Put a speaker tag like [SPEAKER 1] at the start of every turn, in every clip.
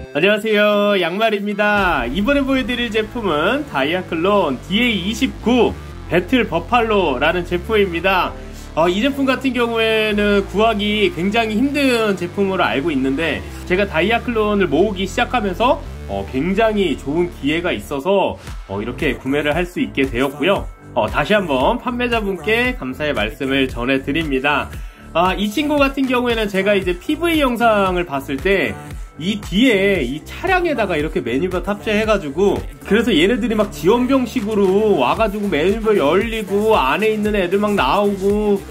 [SPEAKER 1] 안녕하세요, 양말입니다. 이번에 보여드릴 제품은 다이아클론 DA29 배틀 버팔로라는 제품입니다. 이 제품 같은 경우에는 구하기 굉장히 힘든 제품으로 알고 있는데, 제가 다이아클론을 모으기 시작하면서 굉장히 좋은 기회가 있어서 이렇게 구매를 할 수 있게 되었고요. 다시 한번 판매자분께 감사의 말씀을 전해드립니다. 이 친구 같은 경우에는 제가 이제 PV 영상을 봤을 때 이 뒤에 이 차량에다가 이렇게 매뉴버 탑재해가지고, 그래서 얘네들이 막 지원병식으로 와가지고 매뉴버 열리고 안에 있는 애들 막 나오고,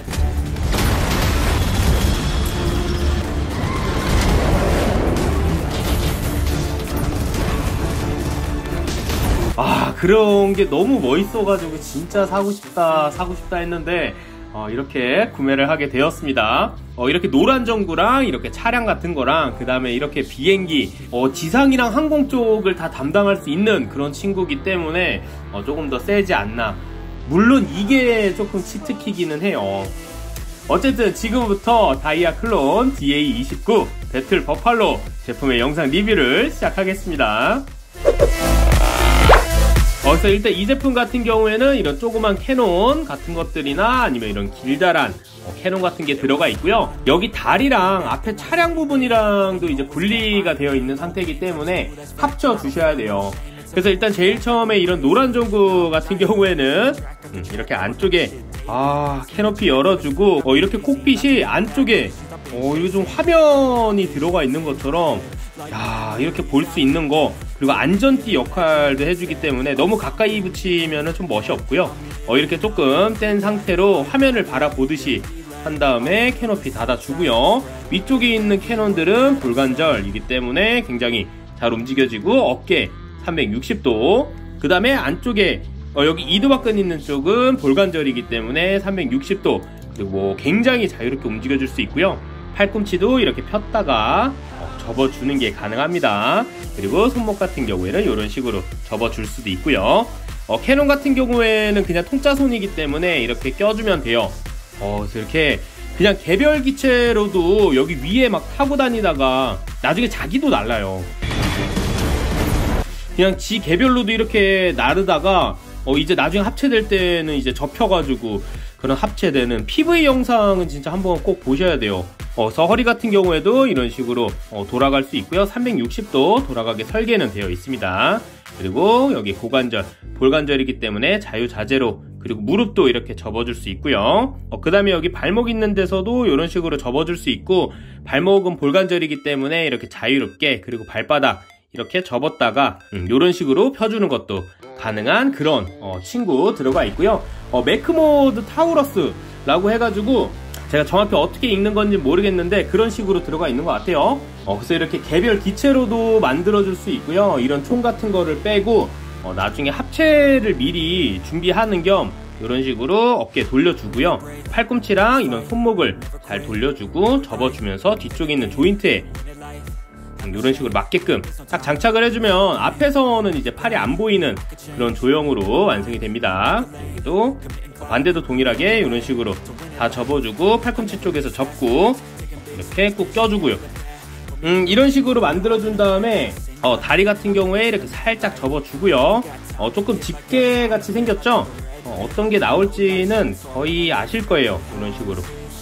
[SPEAKER 1] 그런 게 너무 멋있어가지고 진짜 사고 싶다 했는데 이렇게 구매를 하게 되었습니다. 이렇게 노란 전구랑 이렇게 차량 같은 거랑, 그 다음에 이렇게 비행기, 지상이랑 항공 쪽을 다 담당할 수 있는 그런 친구기 때문에 조금 더 세지 않나. 물론 이게 조금 치트키기는 해요. 어쨌든 지금부터 다이아클론 DA29 배틀 버팔로 제품의 영상 리뷰를 시작하겠습니다. 그래서 일단 이 제품 같은 경우에는 이런 조그만 캐논 같은 것들이나 아니면 이런 길다란 캐논 같은 게 들어가 있고요. 여기 다리랑 앞에 차량 부분이랑도 이제 분리가 되어 있는 상태이기 때문에 합쳐 주셔야 돼요. 그래서 일단 제일 처음에 이런 노란 전구 같은 경우에는 이렇게 안쪽에 캐노피 열어주고, 이렇게 콕핏이 안쪽에 이거 좀 화면이 들어가 있는 것처럼 이렇게 볼 수 있는 거, 그리고 안전띠 역할도 해주기 때문에 너무 가까이 붙이면 좀 멋이 없고요. 이렇게 조금 뗀 상태로 화면을 바라보듯이 한 다음에 캐노피 닫아주고요. 위쪽에 있는 캐논들은 볼관절이기 때문에 굉장히 잘 움직여지고, 어깨 360도, 그 다음에 안쪽에 여기 이두박근 있는 쪽은 볼관절이기 때문에 360도, 그리고 굉장히 자유롭게 움직여줄 수 있고요. 팔꿈치도 이렇게 폈다가 접어주는 게 가능합니다. 그리고 손목 같은 경우에는 이런 식으로 접어줄 수도 있고요. 캐논 같은 경우에는 그냥 통짜손이기 때문에 이렇게 껴주면 돼요. 그래서 이렇게 그냥 개별 기체로도 여기 위에 막 타고 다니다가 나중에 자기도 날라요. 그냥 지 개별로도 이렇게 나르다가 이제 나중에 합체될 때는 이제 접혀가지고 그런 합체되는 PV 영상은 진짜 한번 꼭 보셔야 돼요. 그래서 허리 같은 경우에도 이런 식으로 돌아갈 수 있고요. 360도 돌아가게 설계는 되어 있습니다. 그리고 여기 고관절, 볼관절이기 때문에 자유자재로, 그리고 무릎도 이렇게 접어줄 수 있고요. 그 다음에 여기 발목 있는 데서도 이런 식으로 접어줄 수 있고, 발목은 볼관절이기 때문에 이렇게 자유롭게, 그리고 발바닥 이렇게 접었다가 이런 식으로 펴주는 것도 가능한 그런 친구 들어가 있고요. 매크모드 타우러스라고 해가지고 제가 정확히 어떻게 읽는 건지 모르겠는데 그런 식으로 들어가 있는 것 같아요. 그래서 이렇게 개별 기체로도 만들어줄 수 있고요. 이런 총 같은 거를 빼고 나중에 합체를 미리 준비하는 겸 이런 식으로 어깨 돌려주고요. 팔꿈치랑 이런 손목을 잘 돌려주고 접어주면서 뒤쪽에 있는 조인트에 이런 식으로 맞게끔 딱 장착을 해주면 앞에서는 이제 팔이 안 보이는 그런 조형으로 완성이 됩니다. 여기도 반대도 동일하게 이런 식으로 다 접어주고, 팔꿈치 쪽에서 접고 이렇게 꾹 껴주고요. 이런 식으로 만들어준 다음에 다리 같은 경우에 이렇게 살짝 접어주고요. 조금 집게 같이 생겼죠? 어떤 게 나올지는 거의 아실 거예요. 이런 식으로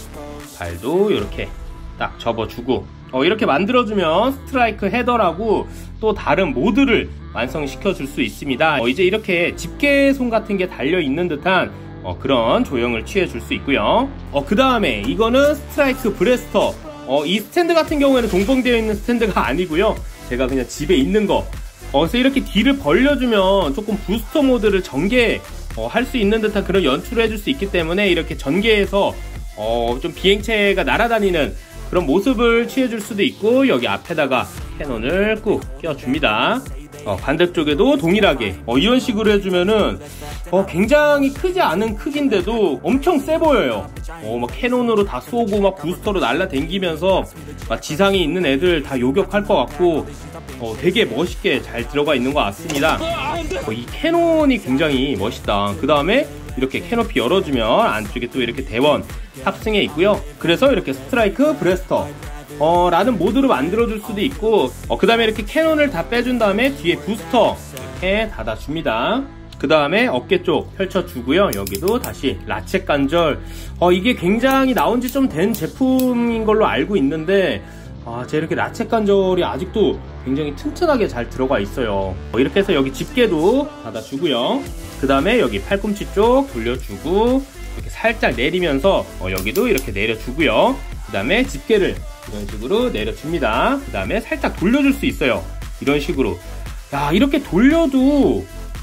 [SPEAKER 1] 발도 이렇게 딱 접어주고, 이렇게 만들어주면 스트라이크 헤더라고 또 다른 모드를 완성시켜 줄 수 있습니다. 이제 이렇게 집게손 같은 게 달려있는 듯한 그런 조형을 취해 줄 수 있고요. 그 다음에 이거는 스트라이크 브레스터. 이 스탠드 같은 경우에는 동봉되어 있는 스탠드가 아니고요. 제가 그냥 집에 있는 거. 그래서 이렇게 뒤를 벌려주면 조금 부스터 모드를 전개할 수 있는 듯한 그런 연출을 해줄 수 있기 때문에 이렇게 전개해서 좀 비행체가 날아다니는 그런 모습을 취해줄 수도 있고, 여기 앞에다가 캐논을 꾹 껴줍니다. 반대쪽에도 동일하게 이런 식으로 해주면은 굉장히 크지 않은 크기인데도 엄청 세 보여요. 막 캐논으로 다 쏘고 막 부스터로 날라다니면서 막 지상에 있는 애들 다 요격할 것 같고 되게 멋있게 잘 들어가 있는 것 같습니다. 이 캐논이 굉장히 멋있다. 그 다음에 이렇게 캐노피 열어주면 안쪽에 또 이렇게 대원 탑승해 있고요. 그래서 이렇게 스트라이크 브레스터 라는 모드로 만들어줄 수도 있고, 그 다음에 이렇게 캐논을 다 빼준 다음에 뒤에 부스터 이렇게 닫아줍니다. 그 다음에 어깨 쪽 펼쳐주고요. 여기도 다시 라쳇 관절. 이게 굉장히 나온 지 좀 된 제품인 걸로 알고 있는데, 제가 이렇게 라쳇 관절이 아직도 굉장히 튼튼하게 잘 들어가 있어요. 이렇게 해서 여기 집게도 닫아주고요. 그 다음에 여기 팔꿈치 쪽 돌려주고, 이렇게 살짝 내리면서 여기도 이렇게 내려주고요. 그 다음에 집게를 이런 식으로 내려줍니다. 그 다음에 살짝 돌려줄 수 있어요. 이런 식으로. 야, 이렇게 돌려도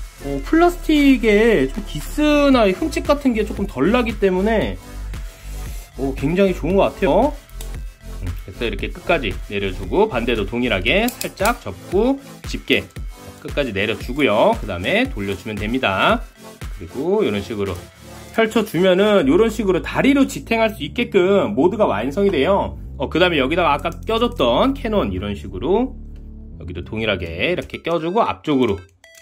[SPEAKER 1] 플라스틱에 좀 기스나 흠집 같은 게 조금 덜 나기 때문에 굉장히 좋은 것 같아요. 그래서 이렇게 끝까지 내려주고, 반대도 동일하게 살짝 접고 집게 끝까지 내려주고요. 그 다음에 돌려주면 됩니다. 그리고 이런 식으로 펼쳐주면은 이런 식으로 다리로 지탱할 수 있게끔 모드가 완성이 돼요. 그 다음에 여기다가 아까 껴줬던 캐논 이런 식으로 여기도 동일하게 이렇게 껴주고 앞쪽으로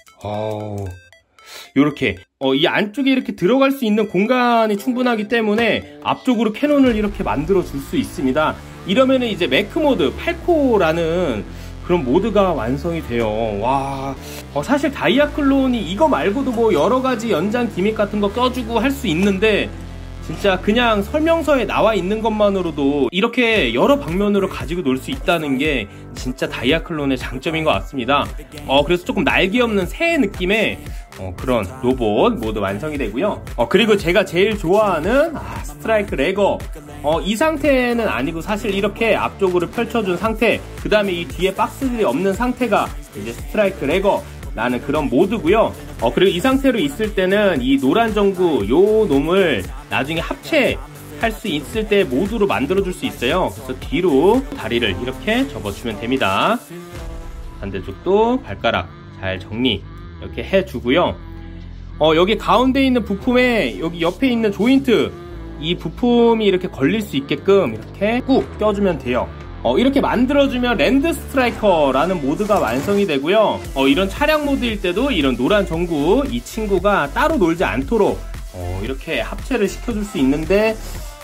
[SPEAKER 1] 요렇게 이 안쪽에 이렇게 들어갈 수 있는 공간이 충분하기 때문에 앞쪽으로 캐논을 이렇게 만들어 줄 수 있습니다. 이러면은 이제 매크 모드 8코라는 그런 모드가 완성이 돼요. 와, 사실 다이아클론이 이거 말고도 뭐 여러가지 연장 기믹 같은 거 껴주고 할 수 있는데, 진짜 그냥 설명서에 나와 있는 것만으로도 이렇게 여러 방면으로 가지고 놀 수 있다는 게 진짜 다이아클론의 장점인 것 같습니다. 그래서 조금 날개 없는 새 느낌의 그런 로봇 모드 완성이 되고요. 그리고 제가 제일 좋아하는 스트라이크 레거. 이 상태는 아니고 사실 이렇게 앞쪽으로 펼쳐준 상태, 그 다음에 이 뒤에 박스들이 없는 상태가 이제 스트라이크 레거 라는 그런 모드고요. 그리고 이 상태로 있을 때는 이 노란 전구 요 놈을 나중에 합체할 수 있을 때 모드로 만들어 줄 수 있어요. 그래서 뒤로 다리를 이렇게 접어주면 됩니다. 반대쪽도 발가락 잘 정리 이렇게 해주고요. 여기 가운데 있는 부품에 여기 옆에 있는 조인트, 이 부품이 이렇게 걸릴 수 있게끔 이렇게 꾹 껴주면 돼요. 이렇게 만들어주면 랜드 스트라이커라는 모드가 완성이 되고요. 이런 차량 모드일 때도 이런 노란 전구 이 친구가 따로 놀지 않도록 이렇게 합체를 시켜줄 수 있는데,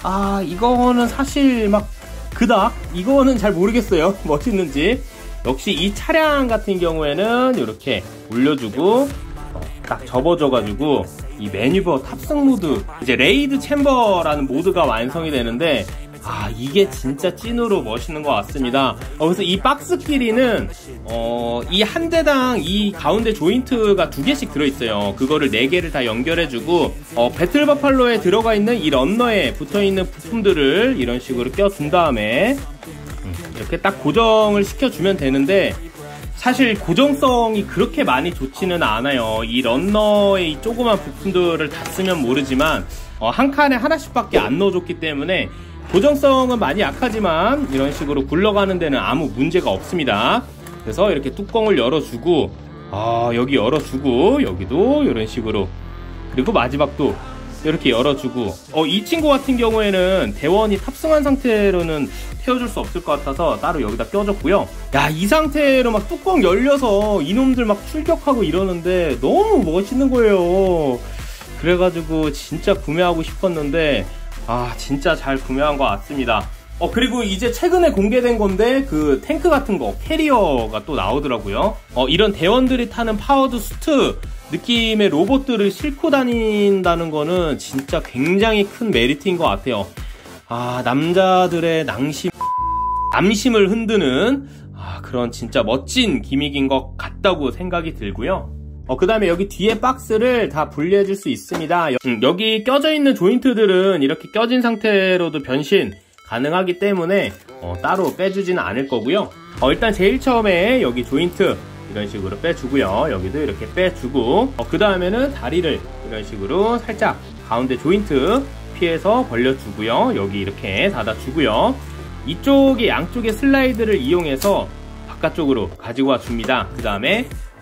[SPEAKER 1] 이거는 사실 막 그닥 이거는 잘 모르겠어요. 멋있는지. 역시 이 차량 같은 경우에는 이렇게 올려주고 딱 접어줘가지고 이 매니버 탑승 모드, 이제 레이드 챔버라는 모드가 완성이 되는데, 이게 진짜 찐으로 멋있는 것 같습니다. 그래서 이 박스 길이는 이 한 대당 이 가운데 조인트가 2개씩 들어있어요. 그거를 4개를 다 연결해주고, 배틀 버팔로에 들어가 있는 이 런너에 붙어있는 부품들을 이런 식으로 껴준 다음에 이렇게 딱 고정을 시켜주면 되는데, 사실 고정성이 그렇게 많이 좋지는 않아요. 이 런너의 이 조그만 부품들을 다 쓰면 모르지만 한 칸에 하나씩 밖에 안 넣어줬기 때문에 고정성은 많이 약하지만 이런 식으로 굴러가는 데는 아무 문제가 없습니다. 그래서 이렇게 뚜껑을 열어주고, 여기 열어주고, 여기도 이런 식으로, 그리고 마지막도 이렇게 열어주고, 이 친구 같은 경우에는 대원이 탑승한 상태로는 태워줄 수 없을 것 같아서 따로 여기다 껴줬고요. 야, 이 상태로 막 뚜껑 열려서 이놈들 막 출격하고 이러는데 너무 멋있는 거예요. 그래가지고 진짜 구매하고 싶었는데, 진짜 잘 구매한 것 같습니다. 그리고 이제 최근에 공개된 건데, 그 탱크 같은 거, 캐리어가 또 나오더라고요. 이런 대원들이 타는 파워드 수트 느낌의 로봇들을 싣고 다닌다는 거는 진짜 굉장히 큰 메리트인 것 같아요. 남자들의 남심을 흔드는 그런 진짜 멋진 기믹인 것 같다고 생각이 들고요. 그 다음에 여기 뒤에 박스를 다 분리해 줄 수 있습니다. 여기 껴져 있는 조인트들은 이렇게 껴진 상태로도 변신 가능하기 때문에 따로 빼주지는 않을 거고요. 일단 제일 처음에 여기 조인트 이런 식으로 빼주고요. 여기도 이렇게 빼주고, 그 다음에는 다리를 이런 식으로 살짝 가운데 조인트 피해서 벌려주고요. 여기 이렇게 닫아주고요. 이쪽에 양쪽의 슬라이드를 이용해서 바깥쪽으로 가지고 와 줍니다. 그 다음에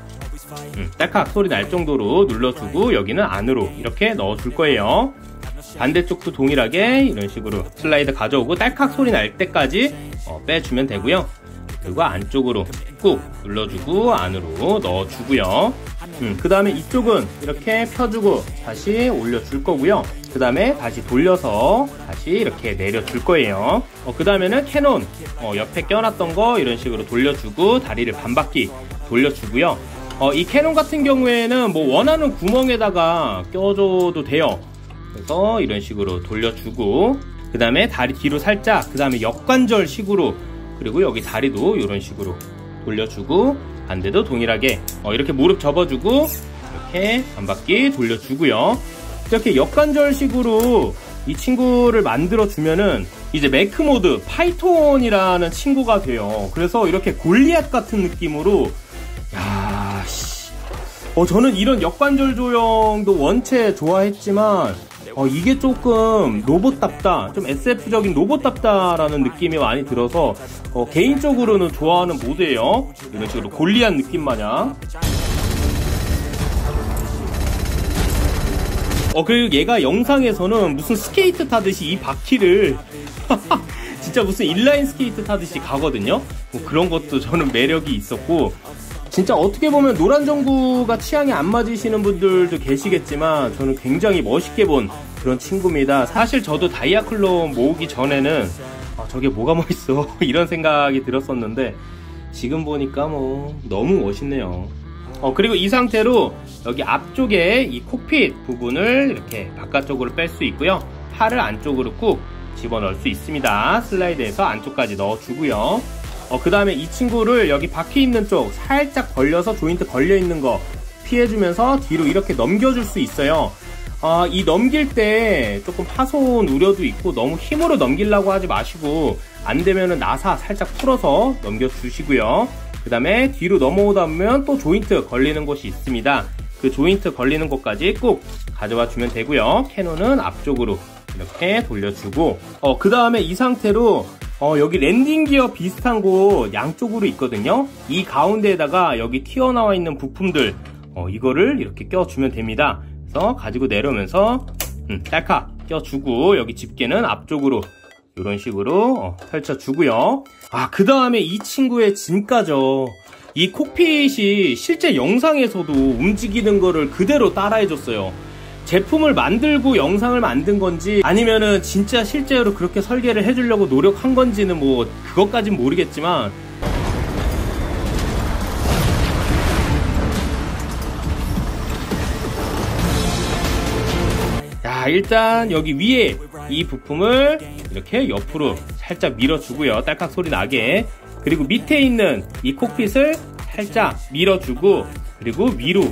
[SPEAKER 1] 딸깍 소리 날 정도로 눌러주고, 여기는 안으로 이렇게 넣어줄 거예요. 반대쪽도 동일하게 이런 식으로 슬라이드 가져오고 딸깍 소리 날 때까지 빼주면 되고요. 그리고 안쪽으로 꾹 눌러주고 안으로 넣어주고요. 그 다음에 이쪽은 이렇게 펴주고 다시 올려줄 거고요. 그 다음에 다시 돌려서 다시 이렇게 내려줄 거예요. 그 다음에는 캐논 옆에 껴놨던 거 이런 식으로 돌려주고 다리를 반바퀴 돌려주고요. 이 캐논 같은 경우에는 뭐 원하는 구멍에다가 껴줘도 돼요. 그래서 이런 식으로 돌려주고 그 다음에 다리 뒤로 살짝, 그 다음에 역관절 식으로, 그리고 여기 다리도 이런 식으로 돌려주고 반대도 동일하게 이렇게 무릎 접어주고 이렇게 반바퀴 돌려주고요. 이렇게 역관절 식으로 이 친구를 만들어 주면은 이제 매크 모드 파이톤이라는 친구가 돼요. 그래서 이렇게 골리앗 같은 느낌으로, 야, 저는 이런 역관절 조형도 원체 좋아했지만 이게 조금 로봇답다, 좀 SF적인 로봇답다라는 느낌이 많이 들어서 개인적으로는 좋아하는 모드예요. 이런 식으로 골리앗 느낌 마냥. 그리고 얘가 영상에서는 무슨 스케이트 타듯이 이 바퀴를 진짜 무슨 인라인 스케이트 타듯이 가거든요. 그런 것도 저는 매력이 있었고, 진짜 어떻게 보면 노란 전구가 취향이 안 맞으시는 분들도 계시겠지만 저는 굉장히 멋있게 본 그런 친구입니다. 사실 저도 다이아 클론 모으기 전에는 저게 뭐가 멋있어 이런 생각이 들었었는데 지금 보니까 뭐 너무 멋있네요. 그리고 이 상태로 여기 앞쪽에 이 콕핏 부분을 이렇게 바깥쪽으로 뺄 수 있고요. 팔을 안쪽으로 꾹 집어넣을 수 있습니다. 슬라이드해서 안쪽까지 넣어주고요. 그 다음에 이 친구를 여기 바퀴 있는 쪽 살짝 벌려서 조인트 걸려있는 거 피해주면서 뒤로 이렇게 넘겨줄 수 있어요. 이 넘길 때 조금 파손 우려도 있고 너무 힘으로 넘기려고 하지 마시고 안되면은 나사 살짝 풀어서 넘겨주시고요. 그 다음에 뒤로 넘어오다 보면 또 조인트 걸리는 곳이 있습니다. 그 조인트 걸리는 곳까지 꼭 가져와 주면 되고요. 캐논은 앞쪽으로 이렇게 돌려주고 그 다음에 이 상태로 여기 랜딩 기어 비슷한 곳 양쪽으로 있거든요. 이 가운데에다가 여기 튀어나와 있는 부품들 이거를 이렇게 껴주면 됩니다. 그래서 가지고 내려오면서 딸칵 껴주고 여기 집게는 앞쪽으로 이런 식으로 펼쳐주고요. 그 다음에 이 친구의 진가죠. 이 콕핏이 실제 영상에서도 움직이는 거를 그대로 따라해줬어요. 제품을 만들고 영상을 만든 건지 아니면은 진짜 실제로 그렇게 설계를 해주려고 노력한 건지는 뭐 그것까진 모르겠지만 일단 여기 위에 이 부품을 이렇게 옆으로 살짝 밀어주고요. 딸깍 소리 나게. 그리고 밑에 있는 이 콕핏을 살짝 밀어주고 그리고 위로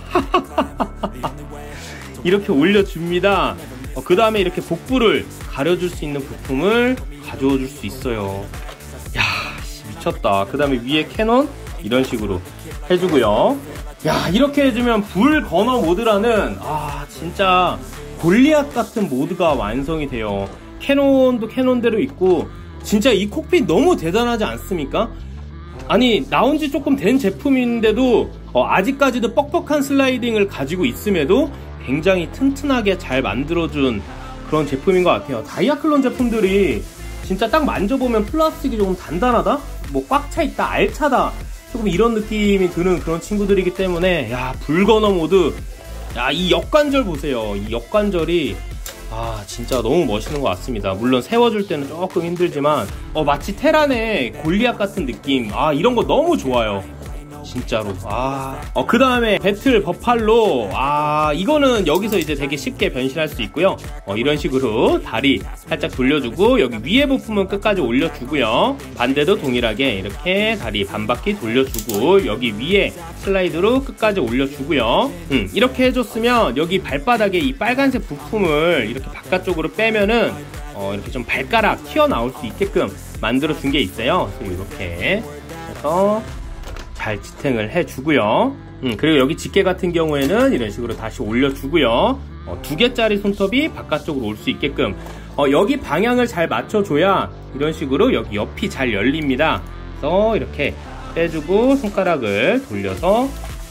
[SPEAKER 1] 이렇게 올려줍니다. 그 다음에 이렇게 복부를 가려줄 수 있는 부품을 가져와 줄 수 있어요. 야, 미쳤다. 그 다음에 위에 캐논 이런 식으로 해주고요. 야, 이렇게 해주면 불 건어 모드라는 진짜 골리앗 같은 모드가 완성이 돼요. 캐논도 캐논대로 있고 진짜 이 콕핏 너무 대단하지 않습니까? 아니, 나온 지 조금 된 제품인데도 아직까지도 뻑뻑한 슬라이딩을 가지고 있음에도 굉장히 튼튼하게 잘 만들어준 그런 제품인 것 같아요. 다이아클론 제품들이 진짜 딱 만져보면 플라스틱이 조금 단단하다? 뭐 꽉 차있다, 알차다, 조금 이런 느낌이 드는 그런 친구들이기 때문에 야, 불 건어 모드, 야, 이 역관절 보세요. 이 역관절이 진짜 너무 멋있는 것 같습니다. 물론 세워줄 때는 조금 힘들지만 마치 테란의 골리앗 같은 느낌, 이런 거 너무 좋아요. 진짜로. 그 다음에 배틀 버팔로. 이거는 여기서 이제 되게 쉽게 변신할 수 있고요. 이런 식으로 다리 살짝 돌려주고 여기 위에 부품은 끝까지 올려주고요. 반대도 동일하게 이렇게 다리 반바퀴 돌려주고 여기 위에 슬라이드로 끝까지 올려주고요. 이렇게 해줬으면 여기 발바닥에 이 빨간색 부품을 이렇게 바깥쪽으로 빼면은 이렇게 좀 발가락 튀어나올 수 있게끔 만들어 준 게 있어요. 그래서 이렇게 해서 잘 지탱을 해주고요. 그리고 여기 집게 같은 경우에는 이런 식으로 다시 올려주고요. 2개짜리 손톱이 바깥쪽으로 올 수 있게끔 여기 방향을 잘 맞춰줘야 이런 식으로 여기 옆이 잘 열립니다. 그래서 이렇게 빼주고 손가락을 돌려서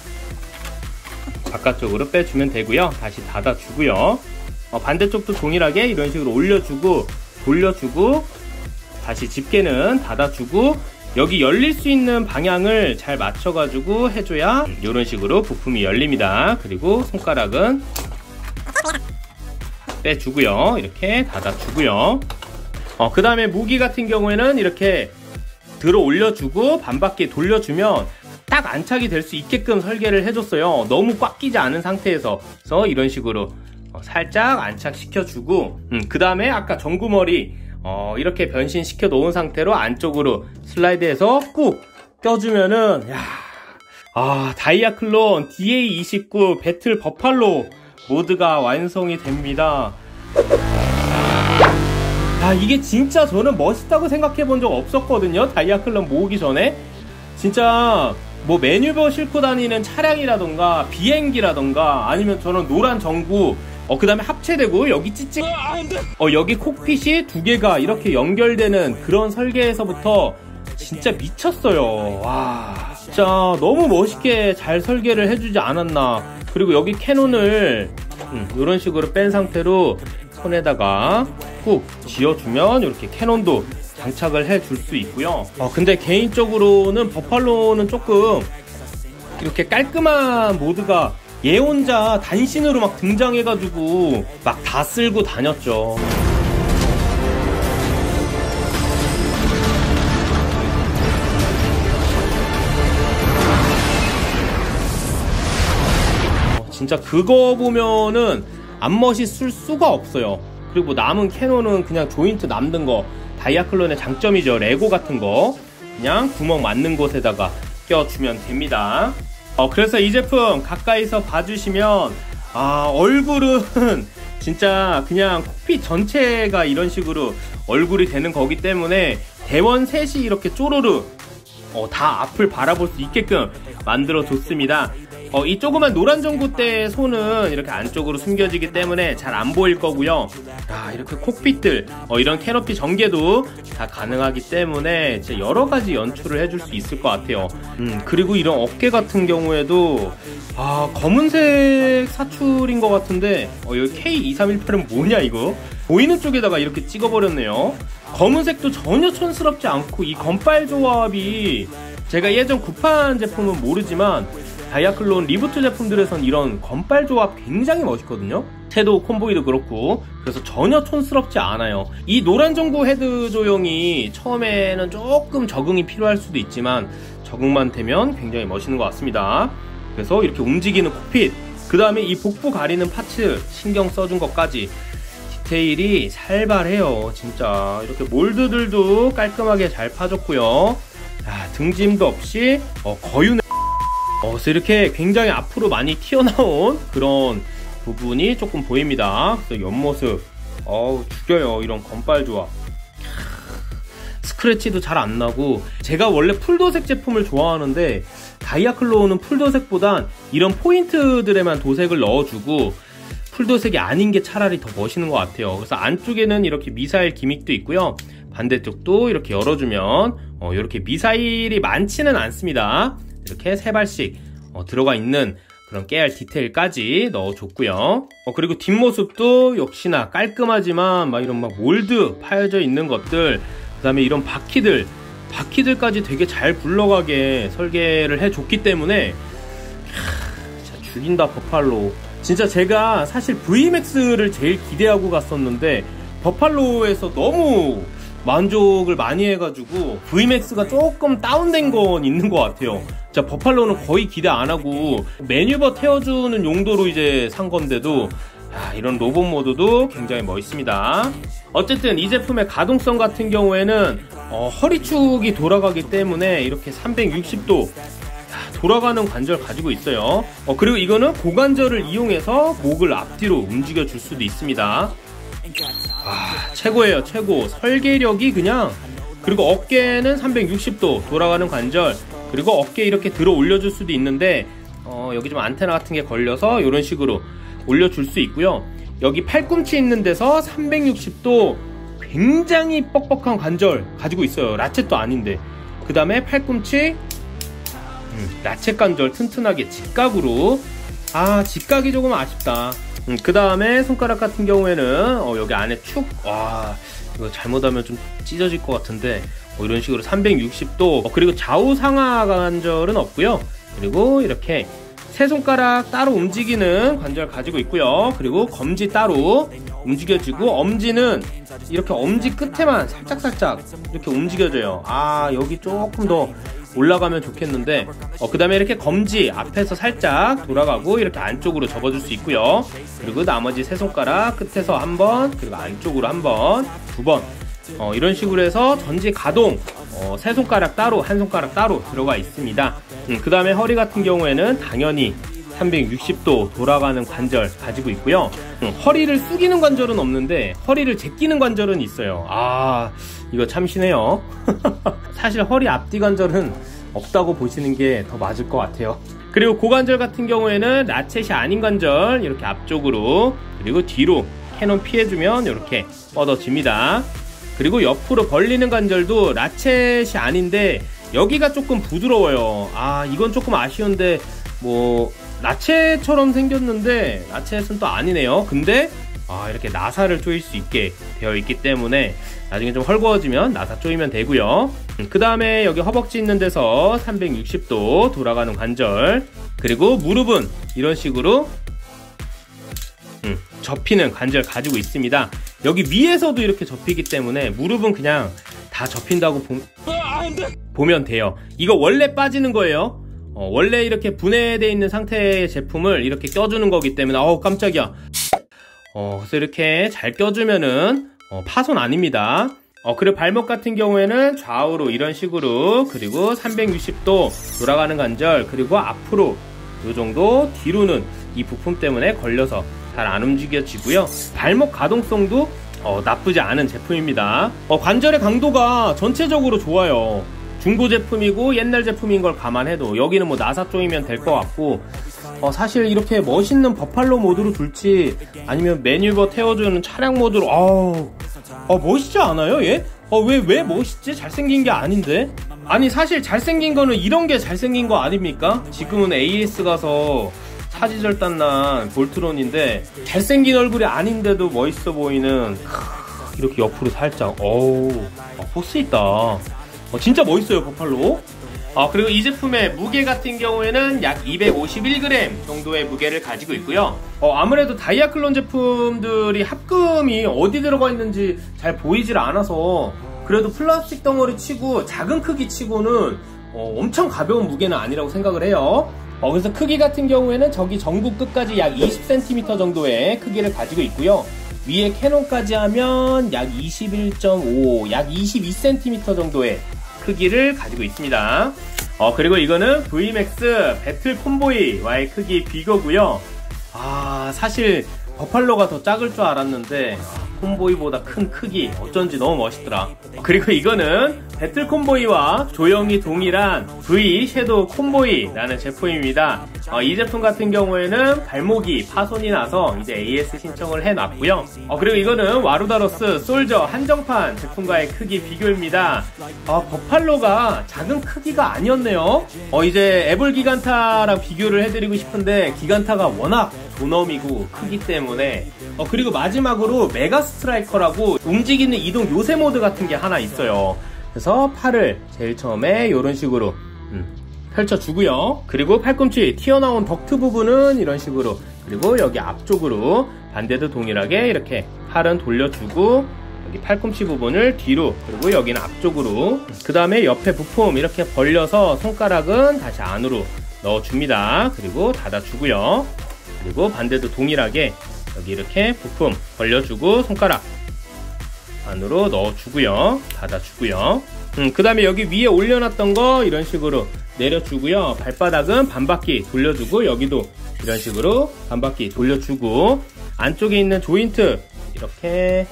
[SPEAKER 1] 바깥쪽으로 빼주면 되고요. 다시 닫아주고요. 반대쪽도 동일하게 이런 식으로 올려주고 돌려주고 다시 집게는 닫아주고 여기 열릴 수 있는 방향을 잘 맞춰가지고 해줘야 이런 식으로 부품이 열립니다. 그리고 손가락은 빼주고요. 이렇게 닫아주고요. 그 다음에 무기 같은 경우에는 이렇게 들어 올려주고 반바퀴 돌려주면 딱 안착이 될 수 있게끔 설계를 해줬어요. 너무 꽉 끼지 않은 상태에서. 그래서 이런 식으로 살짝 안착시켜주고 그 다음에 아까 전구머리 이렇게 변신시켜 놓은 상태로 안쪽으로 슬라이드해서 꾹 껴주면은 다이아클론 DA29 배틀 버팔로 모드가 완성이 됩니다. 이게 진짜 저는 멋있다고 생각해 본 적 없었거든요. 다이아클론 모으기 전에. 진짜 뭐 매뉴버 싣고 다니는 차량이라던가 비행기라던가 아니면 저는 노란 전구 그 다음에 합체되고 여기 찌찌 여기 콕핏이 두 개가 이렇게 연결되는 그런 설계에서부터 진짜 미쳤어요. 와, 진짜 너무 멋있게 잘 설계를 해주지 않았나. 그리고 여기 캐논을 이런 식으로 뺀 상태로 손에다가 꾹 쥐어주면 이렇게 캐논도 장착을 해줄 수 있고요. 근데 개인적으로는 버팔로는 조금 이렇게 깔끔한 모드가 얘 혼자 단신으로 막 등장해가지고 막 다 쓸고 다녔죠. 진짜 그거 보면은 안 멋있을 수가 없어요. 그리고 남은 캐논은 그냥 조인트 남는 거, 다이아클론의 장점이죠. 레고 같은 거 그냥 구멍 맞는 곳에다가 껴주면 됩니다. 그래서 이 제품 가까이서 봐주시면 얼굴은 진짜 그냥 콕핏 전체가 이런 식으로 얼굴이 되는 거기 때문에 대원 셋이 이렇게 쪼르르 다 앞을 바라볼 수 있게끔 만들어 줬습니다. 이 조그만 노란 전구대 손은 이렇게 안쪽으로 숨겨지기 때문에 잘 안 보일 거고요. 이렇게 콕핏들 이런 캐노피 전개도 다 가능하기 때문에 진짜 여러 가지 연출을 해줄 수 있을 것 같아요. 그리고 이런 어깨 같은 경우에도 검은색 사출인 것 같은데 여기 K2318은 뭐냐 이거? 보이는 쪽에다가 이렇게 찍어버렸네요. 검은색도 전혀 촌스럽지 않고 이 건빨 조합이 제가 예전 구판 제품은 모르지만 다이아클론 리부트 제품들에선 이런 건빨 조합 굉장히 멋있거든요. 섀도우 콤보이도 그렇고. 그래서 전혀 촌스럽지 않아요. 이 노란 전구 헤드 조형이 처음에는 조금 적응이 필요할 수도 있지만 적응만 되면 굉장히 멋있는 것 같습니다. 그래서 이렇게 움직이는 콕핏, 그 다음에 이 복부 가리는 파츠 신경 써준 것까지 디테일이 살벌해요. 진짜 이렇게 몰드들도 깔끔하게 잘 파줬고요. 등짐도 없이 거윤 그래서 이렇게 굉장히 앞으로 많이 튀어나온 그런 부분이 조금 보입니다. 그래서 옆모습 죽여요. 이런 건빨 조합. 스크래치도 잘 안 나고. 제가 원래 풀도색 제품을 좋아하는데 다이아클론은 풀도색보단 이런 포인트들에만 도색을 넣어주고 풀도색이 아닌 게 차라리 더 멋있는 것 같아요. 그래서 안쪽에는 이렇게 미사일 기믹도 있고요. 반대쪽도 이렇게 열어주면 이렇게 미사일이 많지는 않습니다. 이렇게 3발씩 들어가 있는 그런 깨알 디테일까지 넣어줬고요. 그리고 뒷모습도 역시나 깔끔하지만 막 이런 몰드 파여져 있는 것들, 그 다음에 이런 바퀴들까지 되게 잘 굴러가게 설계를 해줬기 때문에 진짜 죽인다 버팔로. 진짜 제가 사실 VMAX를 제일 기대하고 갔었는데 버팔로에서 너무 만족을 많이 해가지고 VMAX가 조금 다운된 건 있는 것 같아요. 자, 버팔로는 거의 기대 안 하고 매뉴버 태워주는 용도로 이제 산 건데도 이런 로봇 모드도 굉장히 멋있습니다. 어쨌든 이 제품의 가동성 같은 경우에는 허리축이 돌아가기 때문에 이렇게 360도 돌아가는 관절 가지고 있어요. 그리고 이거는 고관절을 이용해서 목을 앞뒤로 움직여 줄 수도 있습니다. 최고예요. 최고. 설계력이 그냥. 그리고 어깨는 360도 돌아가는 관절, 그리고 어깨 이렇게 들어 올려줄 수도 있는데 여기 좀 안테나 같은 게 걸려서 이런 식으로 올려줄 수 있고요. 여기 팔꿈치 있는 데서 360도 굉장히 뻑뻑한 관절 가지고 있어요. 라쳇도 아닌데. 그 다음에 팔꿈치 라쳇 관절 튼튼하게 직각으로. 직각이 조금 아쉽다. 그 다음에 손가락 같은 경우에는 여기 안에 축, 와, 이거 잘못하면 좀 찢어질 것 같은데 이런 식으로 360도, 그리고 좌우 상하 관절은 없고요. 그리고 이렇게 세 손가락 따로 움직이는 관절 가지고 있고요. 그리고 검지 따로 움직여지고, 엄지는 이렇게 엄지 끝에만 살짝살짝 이렇게 움직여져요. 아, 여기 조금 더 올라가면 좋겠는데, 그 다음에 이렇게 검지 앞에서 살짝 돌아가고 이렇게 안쪽으로 접어줄 수 있고요. 그리고 나머지 세 손가락 끝에서 한 번, 그리고 안쪽으로 한 번, 두 번, 이런 식으로 해서 전지 가동, 세 손가락 따로, 한 손가락 따로 들어가 있습니다. 그 다음에 허리 같은 경우에는 당연히 360도 돌아가는 관절 가지고 있고요. 허리를 숙이는 관절은 없는데 허리를 제끼는 관절은 있어요. 아, 이거 참신해요. 사실 허리 앞뒤 관절은 없다고 보시는 게 더 맞을 것 같아요. 그리고 고관절 같은 경우에는 라쳇이 아닌 관절 이렇게 앞쪽으로, 그리고 뒤로 캐논 피해주면 이렇게 뻗어집니다. 그리고 옆으로 벌리는 관절도 라쳇이 아닌데 여기가 조금 부드러워요. 아, 이건 조금 아쉬운데 뭐 라쳇처럼 생겼는데 라쳇은 또 아니네요. 근데 이렇게 나사를 조일 수 있게 되어 있기 때문에 나중에 좀 헐거워지면 나사 조이면 되고요. 그 다음에 여기 허벅지 있는 데서 360도 돌아가는 관절, 그리고 무릎은 이런 식으로 접히는 관절 가지고 있습니다. 여기 위에서도 이렇게 접히기 때문에 무릎은 그냥 다 접힌다고 보면 돼요. 이거 원래 빠지는 거예요. 원래 이렇게 분해되어 있는 상태의 제품을 이렇게 껴주는 거기 때문에, 깜짝이야. 그래서 이렇게 잘 껴주면은 파손 아닙니다. 그리고 발목 같은 경우에는 좌우로 이런 식으로, 그리고 360도 돌아가는 관절, 그리고 앞으로 이 정도, 뒤로는 이 부품 때문에 걸려서 잘 안 움직여지고요. 발목 가동성도 나쁘지 않은 제품입니다. 관절의 강도가 전체적으로 좋아요. 중고 제품이고 옛날 제품인 걸 감안해도 여기는 뭐 나사 조이면 될 것 같고, 사실 이렇게 멋있는 버팔로 모드로 둘지 아니면 매뉴버 태워주는 차량 모드로, 멋있지 않아요 얘? 왜 멋있지? 잘생긴 게 아닌데? 아니, 사실 잘생긴 거는 이런 게 잘생긴 거 아닙니까? 지금은 AS 가서 사지절단난 볼트론인데 잘생긴 얼굴이 아닌데도 멋있어 보이는, 이렇게 옆으로 살짝, 포스 있다. 진짜 멋있어요 버팔로. 그리고 이 제품의 무게 같은 경우에는 약 251g 정도의 무게를 가지고 있고요. 아무래도 다이아클론 제품들이 합금이 어디 들어가 있는지 잘 보이질 않아서, 그래도 플라스틱 덩어리 치고 작은 크기 치고는 엄청 가벼운 무게는 아니라고 생각을 해요. 그래서 크기 같은 경우에는 저기 전구 끝까지 약 20cm 정도의 크기를 가지고 있고요. 위에 캐논까지 하면 약 21.5, 약 22cm 정도의 크기를 가지고 있습니다. 그리고 이거는 VMAX 배틀 콤보이와의 크기 비교고요. 사실 버팔로가 더 작을 줄 알았는데 콤보이보다 큰 크기, 어쩐지 너무 멋있더라. 그리고 이거는 배틀 콤보이와 조형이 동일한 V 섀도우 콤보이라는 제품입니다. 이 제품 같은 경우에는 발목이 파손이 나서 이제 AS 신청을 해놨고요. 그리고 이거는 와루다로스 솔저 한정판 제품과의 크기 비교입니다. 버팔로가 작은 크기가 아니었네요. 이제 에볼 기간타랑 비교를 해드리고 싶은데 기간타가 워낙 존엄이고 크기 때문에, 그리고 마지막으로 메가 스트라이커라고 움직이는 이동 요새 모드 같은 게 하나 있어요. 그래서 팔을 제일 처음에 이런 식으로 펼쳐주고요. 그리고 팔꿈치 튀어나온 덕트 부분은 이런 식으로, 그리고 여기 앞쪽으로 반대도 동일하게 이렇게 팔은 돌려주고, 여기 팔꿈치 부분을 뒤로, 그리고 여기는 앞쪽으로, 그 다음에 옆에 부품 이렇게 벌려서 손가락은 다시 안으로 넣어줍니다. 그리고 닫아주고요. 그리고 반대도 동일하게 여기 이렇게 부품 벌려주고 손가락 안으로 넣어주고요. 닫아주고요. 그 다음에 여기 위에 올려놨던 거 이런 식으로 내려주고요. 발바닥은 반바퀴 돌려주고, 여기도 이런 식으로 반바퀴 돌려주고, 안쪽에 있는 조인트 이렇게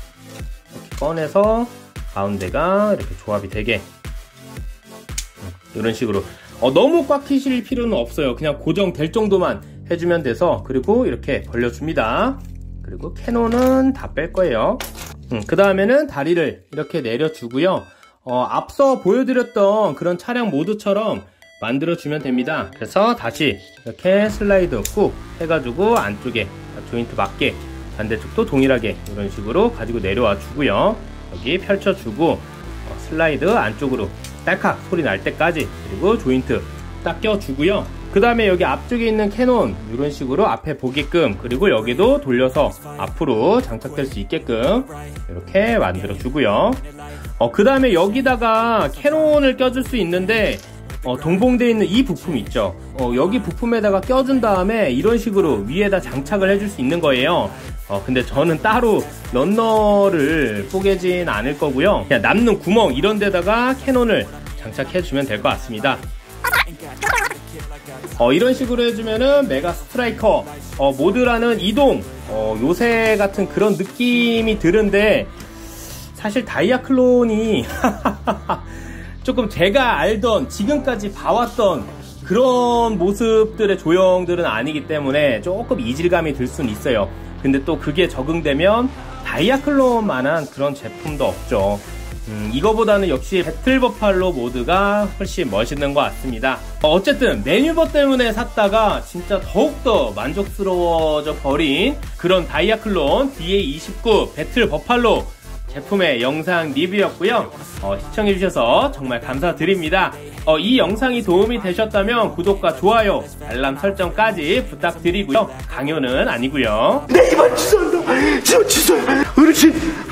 [SPEAKER 1] 꺼내서 가운데가 이렇게 조합이 되게 이런 식으로, 너무 꽉 끼실 필요는 없어요. 그냥 고정될 정도만 해주면 돼서. 그리고 이렇게 벌려줍니다. 그리고 캐논은 다 뺄 거예요. 그 다음에는 다리를 이렇게 내려주고요. 앞서 보여드렸던 그런 차량 모드처럼 만들어주면 됩니다. 그래서 다시 이렇게 슬라이드 꾹 해가지고 안쪽에 조인트 맞게 반대쪽도 동일하게 이런 식으로 가지고 내려와 주고요. 여기 펼쳐주고 슬라이드 안쪽으로 딸칵 소리 날 때까지, 그리고 조인트 딱 껴주고요. 그 다음에 여기 앞쪽에 있는 캐논 이런 식으로 앞에 보게끔, 그리고 여기도 돌려서 앞으로 장착될 수 있게끔 이렇게 만들어 주고요. 그 다음에 여기다가 캐논을 껴줄 수 있는데 동봉되어 있는 이 부품 있죠. 여기 부품에다가 껴준 다음에 이런 식으로 위에다 장착을 해줄 수 있는 거예요. 근데 저는 따로 런너를 쪼개진 않을 거고요. 그냥 남는 구멍 이런 데다가 캐논을 장착해주면 될 것 같습니다. 이런 식으로 해주면은 메가 스트라이커 모드라는 이동 요새 같은 그런 느낌이 드는데, 사실 다이아 클론이 조금 제가 알던 지금까지 봐왔던 그런 모습들의 조형들은 아니기 때문에 조금 이질감이 들 수는 있어요. 근데 또 그게 적응되면 다이아 클론만한 그런 제품도 없죠. 이거보다는 역시 배틀 버팔로 모드가 훨씬 멋있는 것 같습니다. 어쨌든 매뉴버 때문에 샀다가 진짜 더욱더 만족스러워져 버린 그런 다이아 클론 DA29 배틀 버팔로 제품의 영상 리뷰였고요. 시청해주셔서 정말 감사드립니다. 이 영상이 도움이 되셨다면 구독과 좋아요, 알람 설정까지 부탁드리고요. 강요는 아니고요.
[SPEAKER 2] 네, 이만 취소한다. 취소. 어르신